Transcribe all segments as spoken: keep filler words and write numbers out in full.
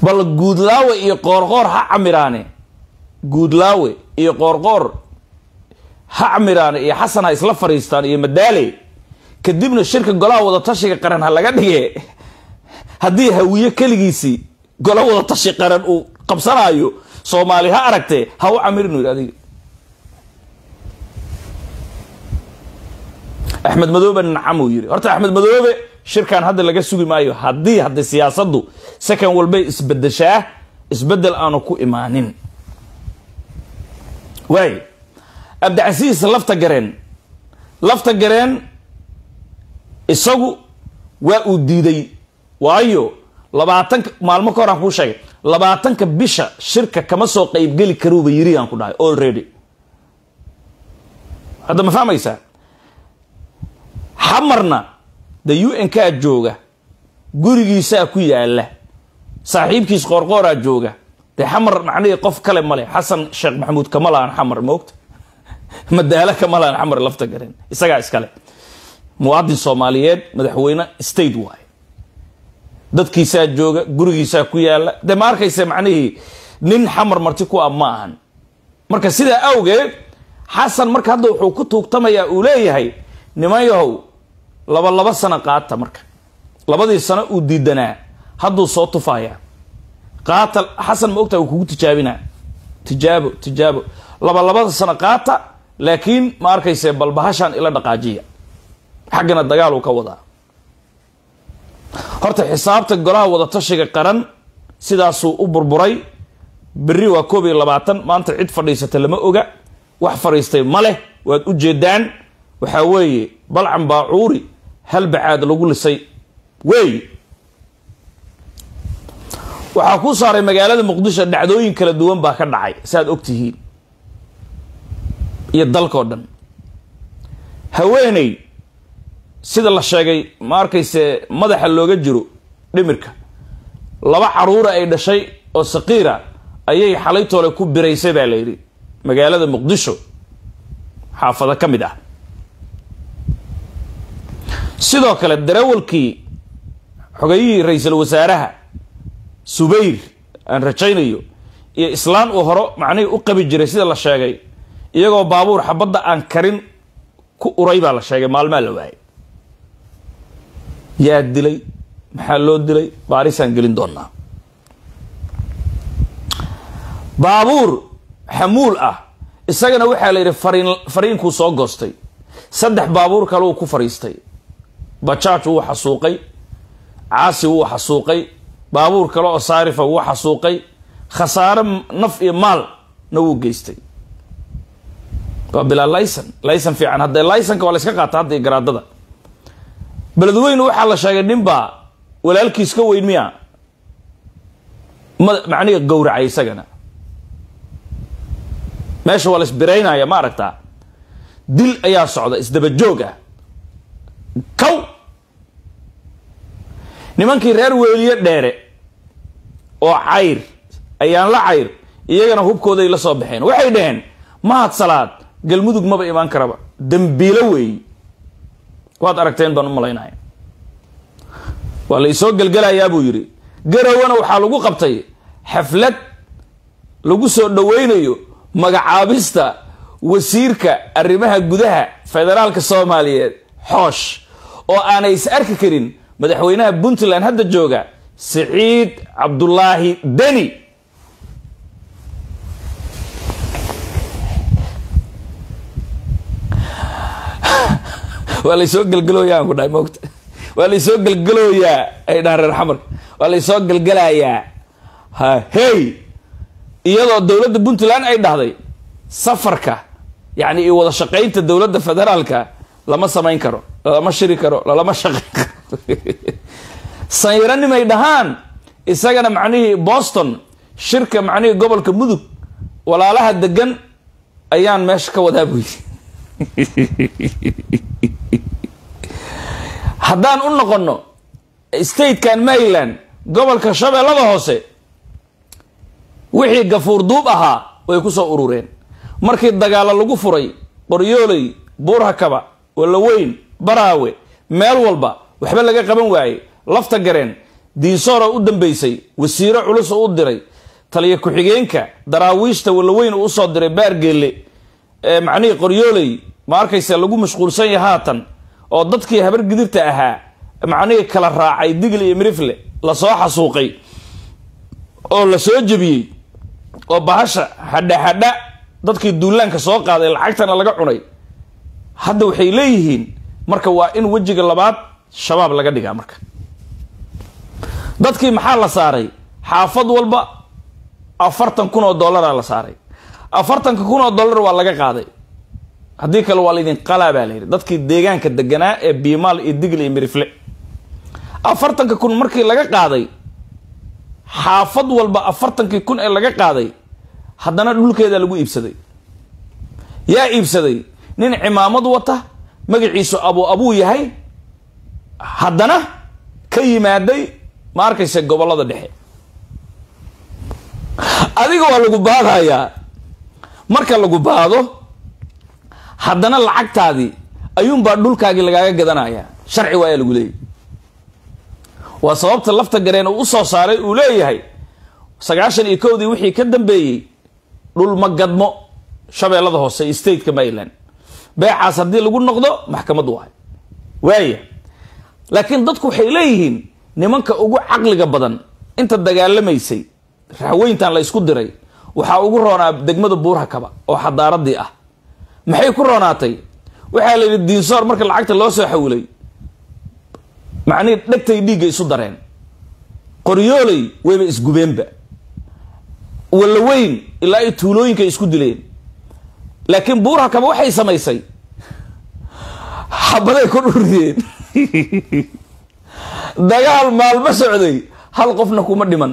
bal guudlaawe iyo qoorqoor ha camiraane guudlaawe iyo qoorqoor ha camiraane iyo xasan ha isla fariistaan iyo madaale kadibna shirka golaha wada tashiga qaran ha laga dhige haddii hawiye keligiisii golaha wada tashi qaran uu qabsanayo Soomaali ha aragtee ha u camirno adiga Axmed Madoobe nacamo yiri horta Axmed Madoobe shirkan hadda laga sugi maayo haddii hadda siyaasaddu sakan walba isbedeshaa isbedel aanu ku imaanin way Abdicasiis lafta gareen lafta gareen isagu waa uu diiday waayo labaatan maalmo ka hor aan ku sheegay labaatanka bisha shirka kama soo qayb gali karuuba yiri aan ku dhahay already hadda ma fahmaysaa xamarna the U N ka jooga gurigiisa ku yaala saaxiibkiis qoorqoora jooga de xamar macnii qof kale male Xasan Sheekh Maxamuud Kamal aan xamar moogta madaala Kamal aan xamar lafta gareen isaga iskale muwaadin Soomaaliyeed madaxweyne state way dadkiisa jooga gurigiisa ku yaala de ma arkaysa macnii nin xamar marti ku amaahan marka sida awgeed Xasan marka hadda wuxuu ku tuugtamaya uu leeyahay nimayow laba laba sano qaata marka labadii sano uu diidanaa hadduu soo tufaaya qaatal Xasan ma ogtaa uu kugu tijaabinaa tijaabo tijaabo laba laba sano qaata laakiin ma arkaysa bal bahashan ila dhaqaajiya xaqana dagaal uu ka wadaa horta xisaabta golaha wada tashiga qaran sidaas uu u burburay bari waa koob iyo labaatan maanta cid fadhiisata lama oga wax fariistay ma leh waad u jeedaan waxa weeye balcan baacuuri hal bacaad lagu lisay way waxa ku saaray magaalada Muqdisho dhacdooyin kala duwan baa ka dhacay saad ogtihiin iyo dalka oo dhan haweeney sida la sheegay ma arkayse madaxa looga jiro dhimirka laba caruur ay dhashay oo saqiira ayay xalay toole ku biraysay baa la yiri magaalada Muqdisho xaafada kamid ah sidoo kale darawalkii xogayii ra'iisul wasaaraha Subayr aan rajaynayo iyo islaan uu horo macnii u qabi jiray sida la sheegay iyagoo baabuur xabada aan karin ku uray baa la sheegay maalmo la waayay yaa dilay maxaa loo dilay baarisan gelin doonaa baabuur xamuul ah isagana waxa la yiri fariin fariinku soo goostay saddex baabuur kale uu ku fariistay bajaaj uu xasuuqay caasi uu xasuuqay baabuur kale oo saarifa uu xasuuqay khasaare naf iyo maal na uu geystay waa bila laysan laysan fiican hadda laysanka waa la iska qaataa hadda garaadada beledweyne waxa la sheegay nimba walaalkiis ka weyn miya macniga gowracay isagana meesha wala isbireynaya ma aragtaa dil ayaa socda isdaba joog ah kow nimankii reer weeliye dheere oo cayr ayaan la cayr iyagana hubkooda ay la soo baxeen waxay dhaheen mahad salaad galmudug maba iman karaba dambiilo weey waad aragteen baan u malaynaya waa la isoo galgalayaa buu yiri garawana waxaa lagu qabtay xaflad lagu soo dhaweynayo magacaabista wasiirka arrimaha gudaha federaalka Soomaaliyeed xoosh oo aanay is arki karin madaxweynaha Puntland hadda jooga Saciid Cabdullaahi Deni wala soo galgalooyaa ku dhaay moogta wala soo galgalooyaa ay dhaar xamar wala soo galgalayaa ha hey iyadoo dawladda Puntland ay dhahday safarka yaani ay wada shaqeynta dawladda federaalka lama samayn karo lama shiri karo lama shaqeyn karo sayran may dhahaan isagana macnihi Boston shirka macnihi gobolka Mudug walaalaha degan ayaan meesha ka wada buuy haddaan u noqono state kan Maryland gobolka Shabeellada hoose wixii gafuur duub ahaa way ku soo urureen markii dagaal lagu furay qoryoolay buurhakaba wala weyn baraawe meel walba waxba laga qaban waayay lafta gareen diinsoro u dambeysay wasiiro culus u diray taliya ku-xigeenka daraawiishta walaweyn uu soo diray baargeele ee macnihii qoryooley ma arkaysa lagu mashquulsan yahay haatan oo dadkii habar gidirta ahaa macnihii kala raacay digil iyo mirifle la soo xasuuqay oo la soo jabiyey oo bahasha hadha hadha dadkii duulaanka soo qaaday lacagtana laga cunay hadda waxay leeyihiin marka waa in wajiga labaad shabaab laga dhigaa marka dadkii maxaa la saaray xaafad walba afartan kun oo dollar la saaray afartan kun oo dollar waa laga qaaday haddii kale waa laydin qalaa baa layidhi dadkii deegaanka deganaa ee biimaal iyo digil iyo mirifle afartanka kun markii laga qaaday xaafad walba afartankii kun ee laga qaaday haddana dhulkeeda lagu iibsaday yaa iibsaday nin cimaamad wata magaciisu abu abuu yahay haddana ka yimaaday ma arkaysa gobollada dhexe adiga waa lagu baadayaa marka lagu baado haddana lacagtaadii ayuunbaa dhulkaagii lagaaga gadanayaa sharci waayaa lagu leeyahy waa sababta lafta gareen uu usoo saaray uu leeyahay sagaashan iyo kowdii wixii ka dambeeyey dhul ma gadmo shabeellada hoose iyo stateka maryland beecaas haddii lagu noqdo maxkamad waay waaya laakiin dadku waxay leeyihiin nimanka ugu caqliga badan inta dagaalamaysay raxweyntan la isku diray waxaa ugu roonaa degmada buurhakaba oo xadaaradii ah maxay ku roonaatay waxaa la yidhi diinsoor marka lacagta loo soo xawilay macnihii dhegtay dhiigga isu dareen qoryooley wayba isgubeenba walaweyn ilaa ay tuulooyinkay isku dileen laakiin buurhakaba waxay samaysay xabaday ku dhurdiyeen dagaal maalmo socday hal qofna kuma dhiman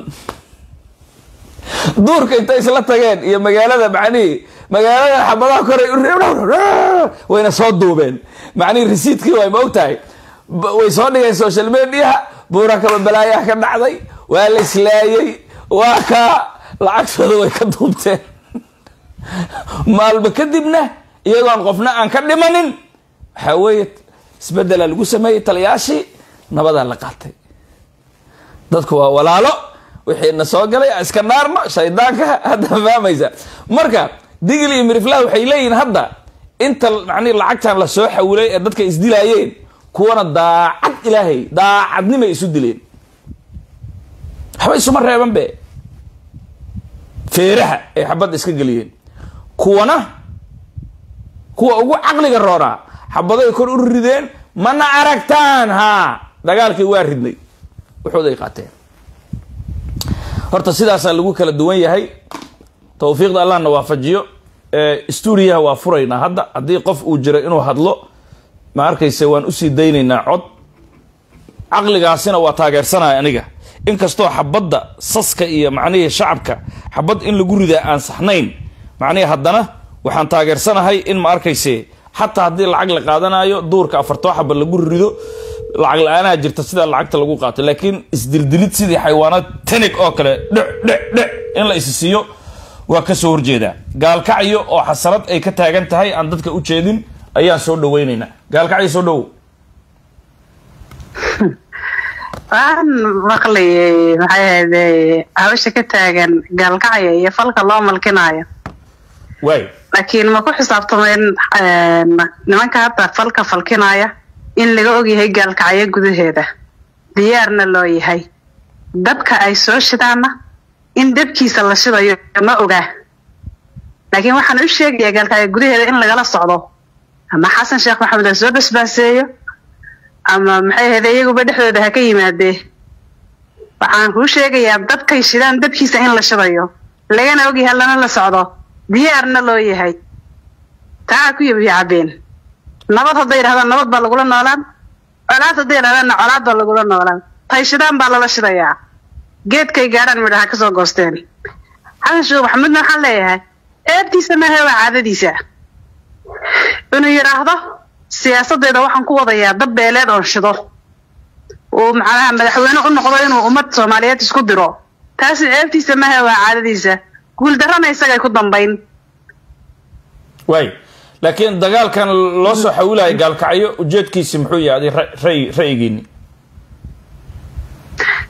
duurka intay isla tageen iyo magaalada macnihii magaalada xabadaha koray wayna soo duubeen macnihii risiidkii way ma og tahay way soo dhigeen social mediaha buurhakaba balaayaha ka dhacday waa la islaayey waa kaa lacagtooda way ka duubteen maalba kadibna iyagoon qofna aan ka dhimanin waxaa weeye isbedelaa lagu sameeyey taliyaashii nabadaa la qaatay dadku waa walaalo wixii na soo galay iska naarno shaydaanka hadda fahmaysa marka digil iyo miriflaha waxay leeyihiin hadda inta macnii lacagtan la soo xawilay ee dadka isdilaayeen kuwana daacad ilaahay daacadnimay isu dileen waxba isuma reeban be feeraha ay xabad iska geliyeen kuwana kuwa ugu caqliga roonaa xabaday kor u rideen mana aragtaan ha dagaalkii waa ridnay wuxuuday qaateen horta sidaasaa lagu kala duwan yahay tawfiiqda allahna waafajiyo stuudiyaha waa furaynaa hadda haddii qof uu jiro inuu hadlo ma arkayse waan usii daynaynaa cod caqligaasina waa taageersanaya aniga inkastoo xabadda saska iyo macnihii shacabka xabad in lagu ridaa aan saxnayn macnihii haddana waxaan taageersanahay in ma arkayse xataa haddii lacag la qaadanayo duurka afartoo xaba lagu rido lacag la-aanaa jirta sidaa lacagta lagu qaato laakiin isdildilid sidii xayawaanaad tanig oo kale dhe dhe dhe in la isi siiyo waa ka soo horjeedaa gaalkacyo oo xasarad ay ka taagan tahay aan dadka u jeedin ayaan soo dhawaynaynaa gaalkacyo soo dhowow waan maqlayay maxay ahayday hawsha ka taagan gaalkacyo iyo falka loo malkinaayo waay laakiin ma ku xisaabtameen nimanka hadda falka falkinaya in laga ogyahay gaalkacyo gudaheeda diyaarna loo yahay dabka ay soo shidaana in dabkiisa la shidayo ma ogaa laakiin waxaan u sheegayaa gaalkacyo gudaheeda in lagala socdo ama xasan sheekh maxamed la soo basbaaseeyo ama maxay ahayday iyaguba dhexdooda ha ka yimaadee waxaan kuu sheegayaa dabkay shidaan dabkiisa in la shidayo lagana ogyahay lana la socdo diyaarna loo yahay taa ku yabi cabeen nabad hadday yidhahdaan nabad baa lagula noolaan colaad hadday yidhahdaanna colaad baa lagula noolaan tay shidaan baa lala shidayaa geedkay gaadhaan midhaha ka soo goosteen xasan sheekh maxamuudna waxaan leeyahay eebtiisa maahe waa caadadiisa inuu yidhaahdo siyaasaddeeda waxaan ku wadayaa dab beeleed oon shido uu macnaha madaxweyne u noqdo inuu ummad soomaaliyeed isku diro taasi eebtiisa maahe waa caadadiisa guuldarrana isagay ku dambayn waay laakiin dagaalkan loo soo xawilaya gaalkacyo ujeedkiisi muxuu yahay ra'yigiini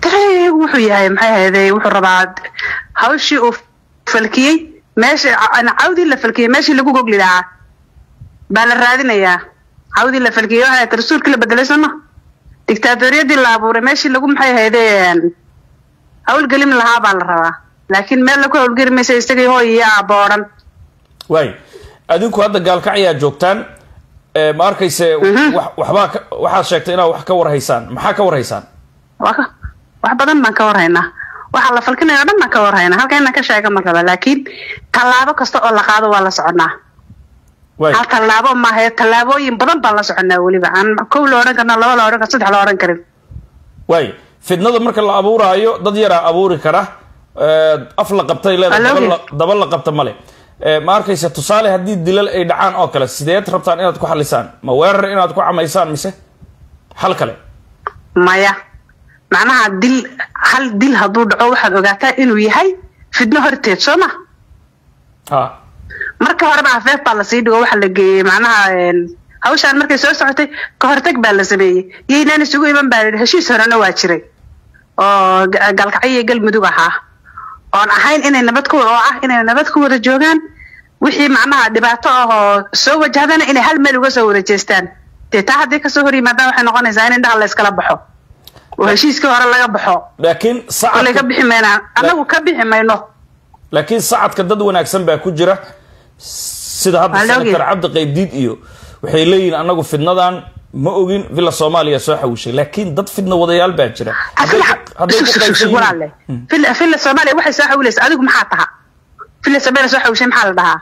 ترى وحو ياهي maxay hayday wuxuu rabaa hawshii uu falkiyay meesha ana cawdi la falkiyay meeshii lagu gogli lahaa baa la raadinayaa cawdi la falkiyay waxa tarsuulka la bedelaysan dictatoriyadii la abuuray meeshii lagu maxay hayday hawl galim lahaa baa la rabaa laakiin meel lagu hawl garimaysa isagay hooyaya abooran way adinku hadda gaalkacaya joogtaan ee ma arkayse waxba waxa sheegtay inaa wax ka war haysaan maxaa ka war haysaan wax badan baan ka war haynaa waxa la falkinayo dhan ka war haynaa halka ka sheega markaba laakiin talaabo kasta oo la qaado waa la soconaa way hal talaabo ma hay talaabooyin badan baan la soconaa waliba aan kow la oran karna laba la oran karna saddex la oran karin way fidnada marka la abuurayo dad yara abuuri kara af la qabtay leedahay daba la qabta male ma arkaysa tusaale hadii dilal ay dhacaan oo kale sideed rabtaan inaad ku xalisaan ma weerar inaad ku camaysaan mise hal kale maya macnaha dil hal dil haduu dhaco waxaad ogaataa inuu yahay fidno horteed sooma ha marka hore baa afeef baa la sii dhigo waxa la geeyay macnaha hawshaan markay soo socotay ka hortag baa la sameeyay yeynaan isugu iman baa heshiis horena waa jiray oo galkacay galmudug ahaa oon ahayn inay nabad ku oo ah inay nabad ku wada joogaan wixii macnaha dhibaato ah soo wajahadana inay hal meel uga soo wareejeestaan taa hadii ka soo horimaadaan waxay noqonaysaa in indhaha la iskala baxo oo heshiiska hore laga baxo laakiin saacad ka bixi meena anagu ka bixi meeno laakiin saacadka dad wanaagsan baa ku jira sida hadda senator Cabdi Qaybdiid iyo waxay leeyihiin anagu fidnadan ma ogin villa Soomaaliya soo xawishay laakiin dad fidna wadayaal baa jira haday ku qaybsan villa villa Soomaaliya waxay soo xawilaysaa adigu maxaa taha villa Soomaaliya soo xawishay maxaa la dhahaa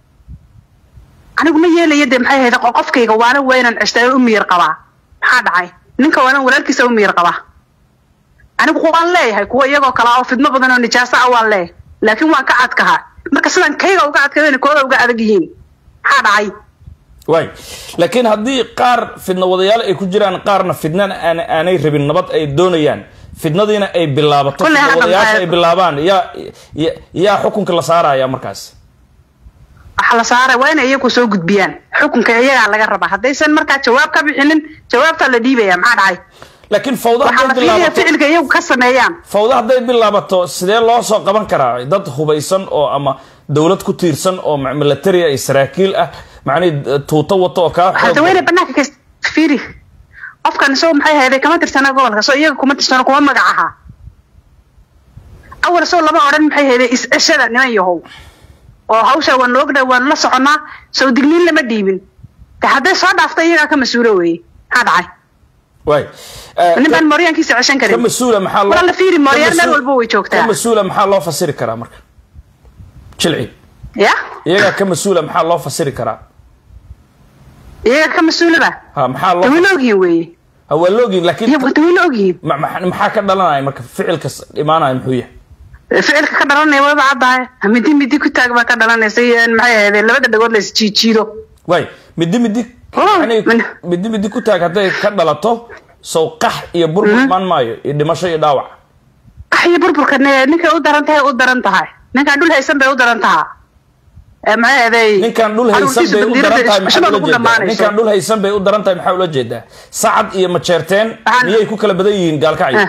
anigu ma yeelayay maxay hayda qofkayga waana weynan ashtaay u miyir qaba maxaa dhacay ninka waana walaalkiisa u miyir qaba anigu waan leeyahay kuwa iyagoo kala oo fidno badan oo nijaasa ah waan leeyahay laakiin waan ka adkaha marka sidan kayga uga adkayn kooda uga adag yihiin maxaa dhacay way laakiin hadii qaar fidna wadayaal ay ku jiraan qaarna fidnan aan aanay rabin nabad ay doonayaan fidnadiina ay bilaabato wadayaasha ay bilaabaan ya ya xukunka la saaraya markaas waxa la saaray waa in iyagu soo gudbiyaan xukunka iyaga laga rabaa hadaysan markaa jawaab ka bixinin jawaabta la dhiibaya maxaa dhacay laakiin fawda hadii bilaabato ficilka iyagu ka sameeyaan fawda hadii bilaabato sidee loo soo qaban karaa dad hubaysan oo ama dawlad ku tiirsan oo military ay saraakiil ah macni tuuto wato ka hada weyn banaanka ka fiiri qofkan soo maxay hayday kama tirsana gobolka soo iyaga kuma tirsana kuma magacaha awal soo laba oran maxay hayday isashada niman yahow oo hawsha waan oogna waan la soconaa soo digniin lama dhiibin haday soo dhaaftay iyaga ka masuulo weey ha dhacay way niman Maryankiisa cishan karin ka masuula maxaa loo wala fiiri Maryan meel walba way joogtaa ka masuula maxaa loo fasiri karaa marka jilci ya iyaga ka masuula maxaa loo fasiri karaa iyaga ka masuulada ha maxaa loo tawiloogi weey hawa loogi laakiin iyaga tawiloogi maxaa ka dhalanay marka ficilka imaanay muxuu yahay ficilka ka dhalanay wada caday midi midi ku taag ba ka dhalanaysa maxay ahayd labada dhagood la isjiijiido way midi midi يعني بدي بدي كنت هكذا كذا لطو سو قح يبربر من مايو يدمشي يداوع قح يبربر كنا نك أودرنتها أودرنتها نك عدول هيسم بأودرنتها ما هذا نك عدول هيسم بأودرنتها محاولة جدا نك عدول هيسم بأودرنتها محاولة جدا سعد يا متشرتين مية يكون كلا بديين قال كعي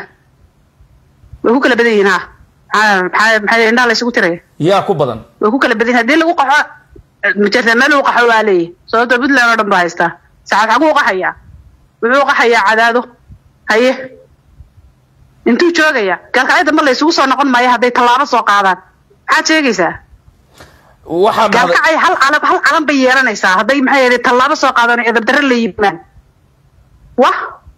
وهو كلا بديين ها ها ها عندنا ليش قلت يا كوبدن وهو كلا بديين هذي اللي وقع مجرد ما لو قحوا عليه صوت بدل أنا رب بايسته ساعات عقوق قحيا وعقوق قحيا عداده هيه انتو شو جاية قال كأيضا ما اللي يسوسوا نقول ما يهدي طلابة سوق عادات حد شيء كيسه واحد قال كأي هل على هل على بيرنا يسا هذي محي يهدي طلابة سوق عادات إذا بدر اللي يبان واه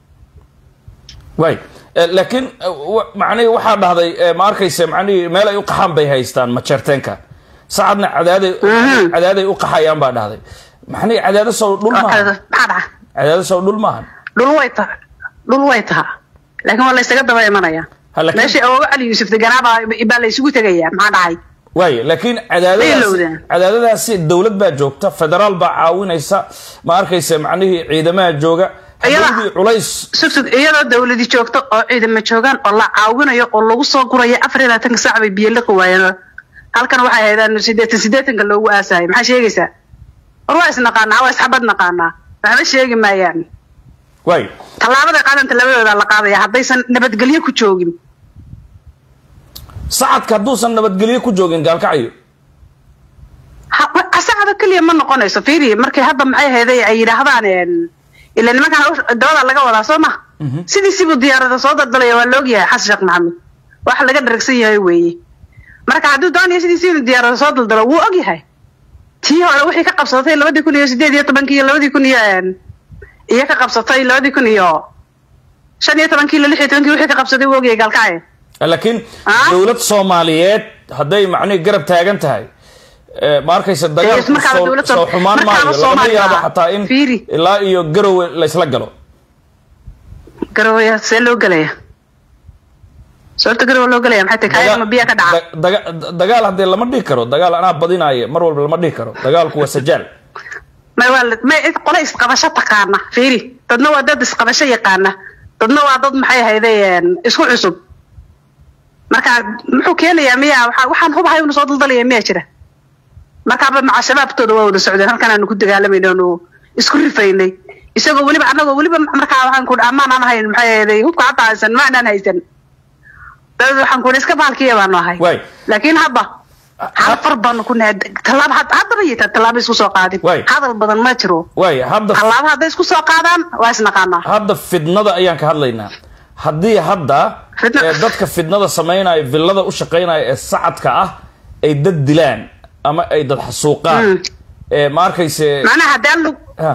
واي لكن معني واحد هذا ما أركيس معني ما لا يقحم بيهايستان ما تشرتنك ساعدنا عداد عداد وقحيان بعد هذا محني عداد صو دول ما عداد صو دول ما دول ويتها دول ويتها لكن والله استقدر ما يمنايا ماشي أو علي يوسف تجربة يبقى يسوي تجيا ما داعي واي لكن عداد عداد هذا سي الدولة بجوجته فدرال بعاون يسا ما أركيس معني عيدما جوجا أيوة علايس سكت أيوة الدولة دي جوجته عيدما جوجان الله عاون يا الله وصل قرية أفريقيا تنسى بيلك ويانا halkan waxa ay sideetan sideetan ka loogu aasay maxaa sheegaysaa ruwaas naqaana waa isxabad naqaana waxba sheegi maayaan واي tallaabada qaadanta labadooda la qaadaya haddaysan nabadgelyo ku joogin sacadka hadduusan nabadgelyo ku joogin gaalkacyo asacada kaliya ma noqonayso fiiri markay hadda maxay ahaydeen ay yiraahdaan ila nimankan dawada laga wadaa soo ma sidii sibu diyaarada soo dadalay waa loo yahay xasan sheekh maxamed wax laga dharagsan yahay weeye marka hadduu doonayo sidii sibu diyaarada soo daldalo wuu og yahay tii hore wixii ka qabsatay laba kun iyo sideed iyo toban iyo laba kun iyo iyo ka qabsatay laba kun iyo shan iyo toban iyo lix iyo toban wixii ka qabsaday wuu og yahay gaalkacyo laakiin dawlad Soomaaliyeed haday macni garab taagan tahay ma arkaysa dagaal soo xumaan maayo lama yaabo xataa in ilaa iyo garowe la isla galo garowe see loo galaya sababta garowe loo galaya maxay tahay kaayama biya ka dhaca dagaal hadii lama dhigi karo dagaal anaa badinaayo mar walba lama dhigi karo dagaalku waa sajaal ma wal ma qolo isqabasho taqaana fiiri dadna waa dad isqabasho yaqaana dadna waa dad maxay ahaydeen isku cusub marka muxuu keenayaa miya waxaan hubahay inuu soo daldalaya miya jira marka ba maca shabaabtooda waa wada socdeen halkan aanu ku dagaalamayno isku rifaynay isagoo waliba anagoo waliba marka waxaan ku amaan aan ahayn maxay ahayd hubka hadda aysan ma aan haysan dad waxaan ku iska baalkiya baan ahay laakiin hadda hal farban ku naad talaab hadda bayta talaab isku soo qaadin hadal badan ma jiro way hadda talaab hadda isku soo qaadaan waa isnaqaana hadda fidnada ayaan ka hadlaynaa haddii hadda dadka fidnada sameynaya villada u shaqeynaya ee sacadka ah ay dad dilaan ama ay dad xasuuqaan ee ma arkayse macna hadaan lug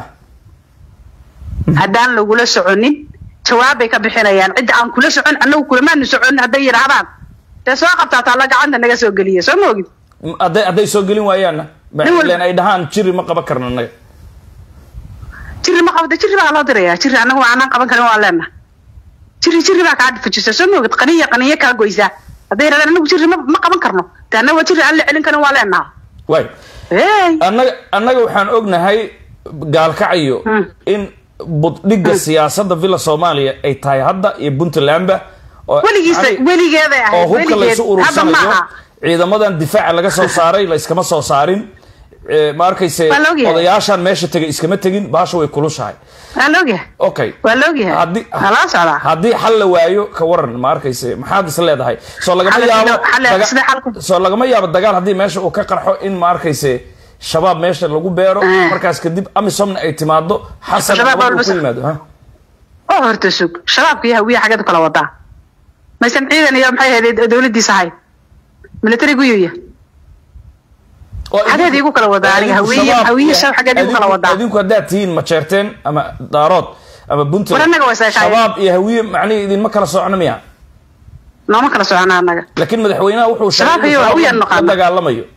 hadaan lagula soconin jawaab ay ka bixinayaan cid aan kula socon anagu kula ma socon haday yiraahdaan taasoo qabtaa taa la gacanta naga soo galiyo soo moogid haday haday soo galin waayaan baaleen ay dhahaan jiri ma qaban karno naga jiri ma qabda jiri baa loo dirayaa jiri anagu aanan qaban karin waa leena jiri jiri baa ka dhifajisa soo moogid qaniya qaniya ka goysa haday yiraahdaan anagu jiri ma qaban karno taana waa jiri aan la celin karin waa leena way annaga annaga waxaan ognahay gaalkacyo in budhiga siyaasadda villa Soomaaliya ay tahay hadda iyo Puntland oo waligiisa waligeeda ah oo hubka la soo urursanayo ciidamadan difaaca laga soo saaray la iskama soo saarin ma arkayse odayaashan meesha tagay iskama tagin baasha way kulushahay alooge okay walooge hadii خلاص ala hadii xal la waayo ka waran ma arkayse maxaad is leedahay soo lagama yaabo soo lagama yaabo dagaal hadii meesha uu ka qarxo in ma arkayse shabaab meesha lagu beero markaas kadib amisomna ay timaado xasan uu ku yimaado ha oo horta sug shabaabka yahay wiya xagad kala wada ma san ciidan iyo maxay ahayd dawladdiisa hay military guyuya oo xagad igu kala wada aniga hawiye hawiye shabaab xagad igu kala wada idinku hadaa tiin ma jeerteen ama daarood ama Puntland shabaab iyo hawiye macni idin ma kala socono miya ma kala socono anaga laakiin madaxweynaha wuxuu sheegay in dagaalamayo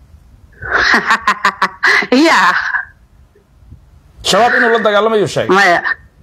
يا شباب إنه لا دجال شيء ما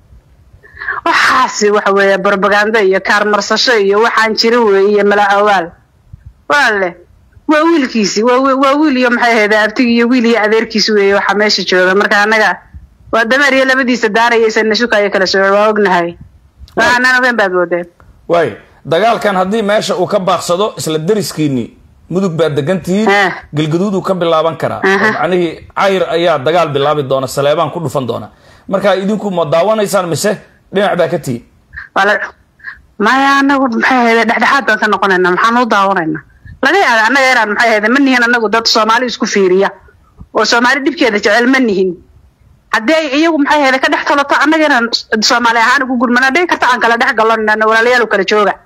وحاسي وحوي بربغاندا يا كارمرسشة يا وحان شروي يا ملا أول ولا وويل كيسي وويل يوم حي هذا أبتي ويل أذير كيسوي وحماش شو مركا أنا ودمر يلا بدي سدارة يسن شو كاي كلا شو وقنا هاي أنا وين بعده واي دجال كان هدي ماشى وكبر صدق إسلا درس كيني mudug baad degantii galgaduud uu ka bilaaban karaa macnaheedu ayr ayaa dagaal bilaabi doona Saleebaan ku dhufan doona marka idinku ma daawanaysaan mise dhinac baa ka tii wala ma anagu maxay ahayd dhaxdhaxaad baan ka noqonaynaa maxaan u daawanaynaa laga yaabaa anaga yaraan maxay ahayd ma nihin anagu dad Soomaali isku fiiriya oo Soomaali dibkeeda jecel ma nihin haddii iyagu maxay ahayd ka dhex talato anaga yaraan Soomaali ahaan ugu gurmana dheer karta aan kala dhex galonana walaalayaal kala jooga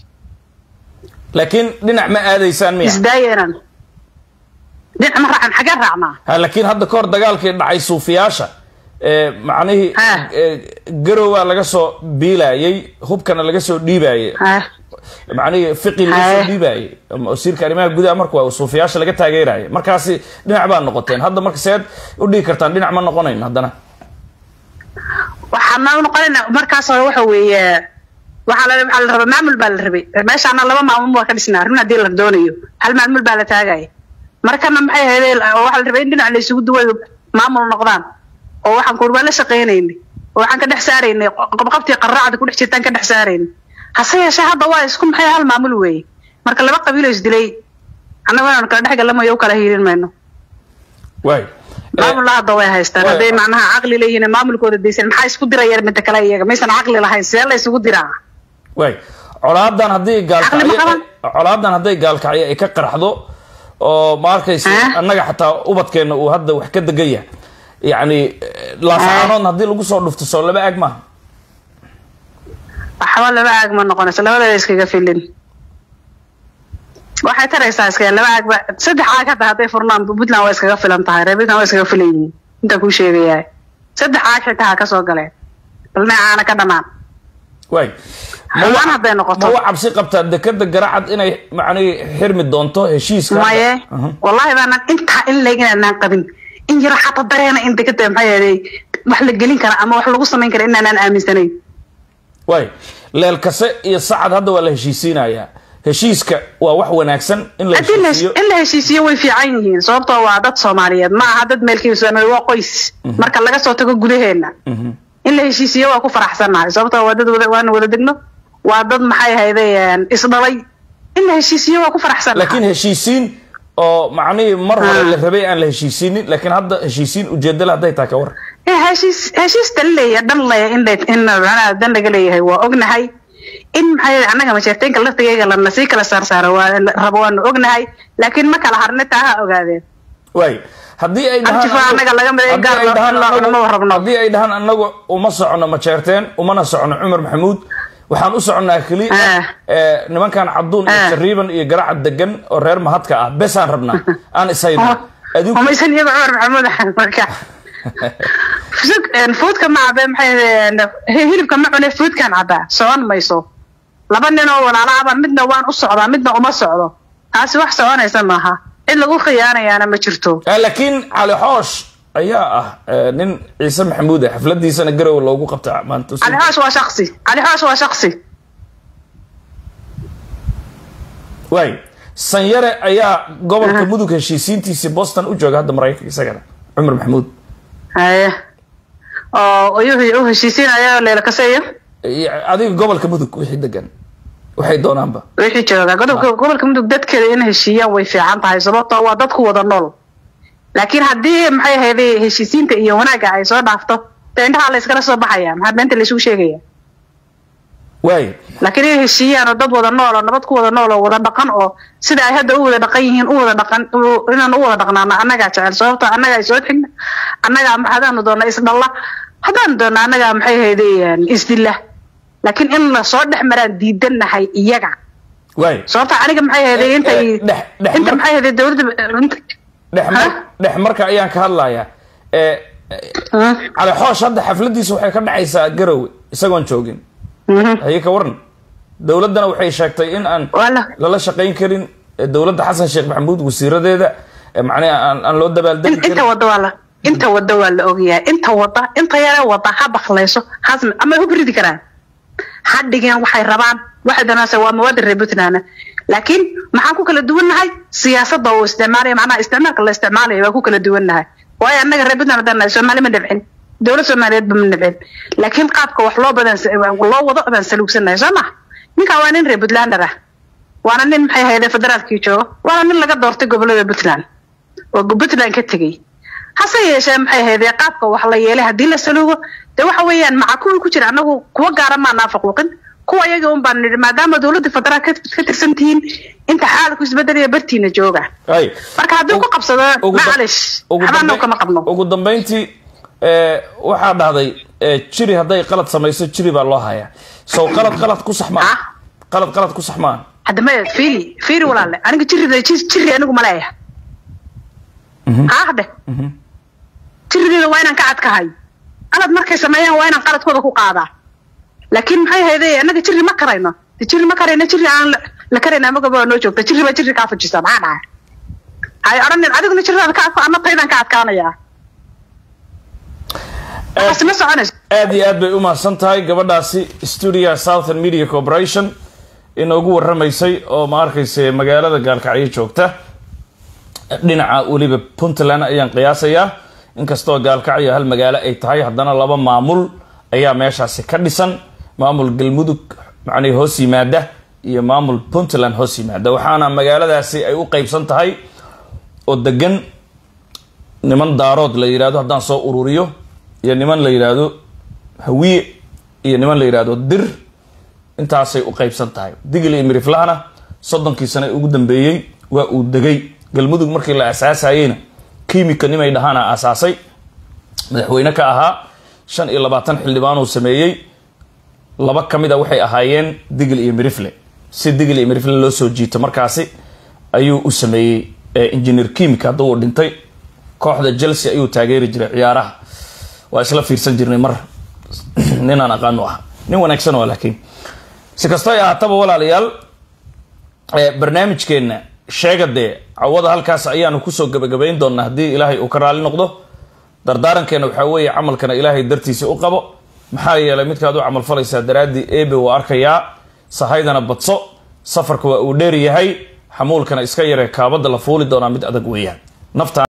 لكن دينا ما آديسان مياه إزدايران دينا مرة عن حاجة رعنا لكن هذا كور دقال كي دعي صوفياشا إيه معنيه قروا لقصو بيلا يي هوب كان لقصو ديباي معنيه فقي لقصو ديباي أسير كلمة جودة أمركوا وصوفياشا لقتها غيرها مركاسي دينا عبان نقطتين هذا مركزات ودي كرتان دينا عمان نقطين هذانا وحنا نقولنا مركز وحوي waxaa la rabaa maamul baa la rabay meesha ana laba maamul waa ka dhisnaa runa hadii la doonayo hal maamul baa la taagay markana maxay ahayd waxa la rabay in dhinac la isugu duwayo maamul noqdaan oo waxaan ku warbaa la shaqeynayna oo waxaan ka dhex saaraynay qabqabtii qaraacada ku dhex jirtaan ka dhex saaraynay hase yeeshee hadda waa isku maxay hal maamul weey marka laba qabiil is dilay anagoo aan kala dhex galamayo kala hiirin mayno way maamul la hadda way haystaan haday macnaha aqli leeyihiin maamulkooda deysan maxay isku dirayaan mid kale iyaga maysan aqli lahayn see la isugu diraa way colaadan hadii gaalkacyo colaadan hadii gaalkacyo ay ka qarxdo oo markaysi annaga xataa ubadkeena uu hadda wax ka dagaya yani la saanoon hadii lagu soo dhufto soo laba aag ma waxa laba aag ma noqonayso labada iskaga filin waxay taraysaa iska laba aag saddex aag hada haday furnaan Puntland way iskaga filan tahay reebina way iskaga filan yihiin inta ku sheegayay saddex aag xitaa ka soo galeen balna aana ka dhamaan way ma haday noqoto ma cabsi qabtaa dekada garacad inay macni xirmi doonto heshiiska maye wallahi baan inta in leeynaan qabin in yara xata dareena in dekada maxay wax la gelin kara ama wax lagu sameyn kara inaan aaminsanay way leel kase iyo sacad hadda waa la heshiisinaya heshiiska waa wax wanaagsan in la heshiisiyo in la heshiisiyo way fiican yihiin sababtoo waa dad Soomaaliyeed ma aha dad meelkiisa waa qoys marka laga soo tago gudaheena in la heshiisiyo waa ku faraxsanahay sababtoo waa dad waan wada degno waa dad maxay haydeen isdhalay in la heshiisiyo waa ku faraxsanahay laakiin heshiisiin oo macni mar hore la rabay aan la heshiisinin laakiin hadda heshiisiin ujeedada haday taa ka war ee heshiis heshiis taleeya dhan la in in dan laga leeyahay waa ognahay in maxay anaga ma sheegteen kala laftigeega la nasi kala saar saar waa rabaan ognahay laakiin ma kala harna taa ogaadeen way hadii ay dhahaan anaga laga maday gaar loo rabno hadii ay dhahaan anagu uma socono ma sheegteen uma socono Umar Maxamuud waxaan u soconaa kaliya ee nimankan Cabduun iyo Shariiban iyo Garacad degan oo reer mahadka ah bes aan rabnaa aan isayno adigu ma isan yahay Umar Maxamuud marka فسق فوت كما عبا محي هيلب كما عنا فوت كان عبا سوان ميسو لبننا ولا لعبا مدنا وان أصعدا مدنا وما صعدا تاسي wax soconaysa maaha in lagu khiyaanayana ma jirto laakiin Ali Xoosh ayaa ah nin Ciise Maxamuud xafladiisana garow loogu qabtay maanta Ali Xoosh waa shakhsi Ali Xoosh waa shakhsi way Sanyare ayaa gobolka Mudug heshiisiintiisa Boston u jooga hadda Mareykanka isagana Umar Maxamuud هاي oo ayuu u heshiisinayo leela kaseeyo adiga gobolka Mudug wixii degan waxay doonaanba wixii jooga gobolka gobolka Mudug dadkeeda in heshiiyaan way fiican tahay sababtoo waa dadku wada nool laakiin hadii maxay ahaydee heshiisiinta iyo wanaaga ay soo dhaafto teendhaha la iskala soo baxayaan maxaa beenta la isugu sheegaya way laakiin heshiiyaan dad wada nool oo nabad ku wada nool oo wada dhaqan oo sida ay hadda u wada dhaqan yihiin u wada dhaqan inaan u wada dhaqnaana anaga jecel sababtoo anaga ay soo xigna anaga maxaadaan doona isdalla hadaan doona anaga maxay haydeen isdilla laakiin in la soo dhaxmaraan diidanahay iyaga way sababta aniga maxay haydeen inta inta maxay haydeen dawladda dhaxmar dhaxmarka ayaan ka hadlayaa ee Ali Xoosh hadda xafladiisa waxay ka dhacaysaa Garowe isagoon joogin هي كورن دولتنا وحي شاكتي إن أن لا لا شقين كرين دولة حسن شيخ محمود وسيرة ده معناه أن أن لو دبل ده أنت وضوالا أنت وضوالا أوجيا أنت وضع أنت يا وضع حب خلاصه حزم أما هو بريد كلام حد جان وحي ربعان واحد أنا سوى مواد الربوتنا أنا لكن معاكم كل الدول هاي سياسة ضو استعمارية معناه استعمار كل استعمارية وكو كل الدول هاي وهي أنك الربوتنا بدنا استعمارية من دفعين دولة سوماليات بمنبعين لكن قابك وحلو بدن والله وضع بدن سلوكسنا سمح ninka waa nin reer Puntland ah waana nin maxay hay'adda federaalka jooga waana nin laga doortay gobolada Puntland oo Puntland ka tagay hase yeeshee maxay hay'adda qaabka wax la yeelay hadii la saluugo de waxa weeyaan macakuul ku jira anagu kuwa gaar ma naafaquuqin kuwa iyaga un baan maadaama dawladda federaalka ka tirsantiin inta xaalku isbeddelaya bartiina jooga ay marka hadii ku qabsado macalish xabano kama qabno ugu dambeyntii ee waxa dhacday jiri haday qalad samayso jiri baa loo hayaa soo qalad qalad ku saxmaan qalad qalad ku saxmaan hadda ma fiiri fiiri walaal aniga jirida jiri anigu ma leeyahay ha hada jirida waa inaan ka adkahay qalad markay sameeyaan waa inaan qaladkooda ku qaadaa laakiin maxay hayday anaga jiri ma karayno jiri ma karayno jiri aan la karayna ma gabo noo joogta jiri ba jiri ka fajisa ma dhahay ay aranin adiguna jirida ka adka ama taydan ka adkaanaya aad iyo aad bay u mahadsantahay gabadhaasi Studio Southern Media Corporation inoogu warramaysay oo ma arkayse magaalada Gaalkacyo joogta dhinaca waliba Puntland ayaan qiyaasayaa inkastoo Gaalkacyo hal magaalo ay tahay haddana laba maamul ayaa meeshaasi ka dhisan maamul Galmudug macnii hoos yimaada iyo maamul Puntland hoos yimaada waxaana magaaladaasi ay u qaybsan tahay oo degan niman daarood la yiraahdo haddaan soo ururiyo iyo niman la yiraahdo hawiye iyo niman la yiraahdo dir intaasay u qaybsan tahay digil iyo miriflaana soddonkii sano ugu dambeeyay waa uu degay galmudug markii la asaasayayna kiimika nimay dhahaana asaasay madaxweyne ka ahaa shan iyo labaatan xildhibaan uu sameeyay laba kamid ah waxay ahaayeen digil iyo mirifle si digil iyo mirifle loo soo jiito markaasi ayuu u sameeyay engineer kiimika hadduu dhintay kooxda Chelsea ayuu taageeri jiray ciyaaraha waa isla fiirsan jirnay mar ninaan aqaano ah nin wanaagsan oo laakiin si kasta ay ahaataba walaalayaal ee barnaamijkeena sheegade cawada halkaas ayaanu ku soo gabagabayn doonaa hadii Ilaahay uu ka raali noqdo dardaarankeena waxa weeye amalkana Ilaahay dartiisa u qabo maxaa yeelay midkaad u amal falaysaa daraadi eebe waa arkayaa sahaydana badso safarka waa uu dheer yahay xamuulkana iska yaree kaabada la fuuli doonaa mid adag weeyaan nafta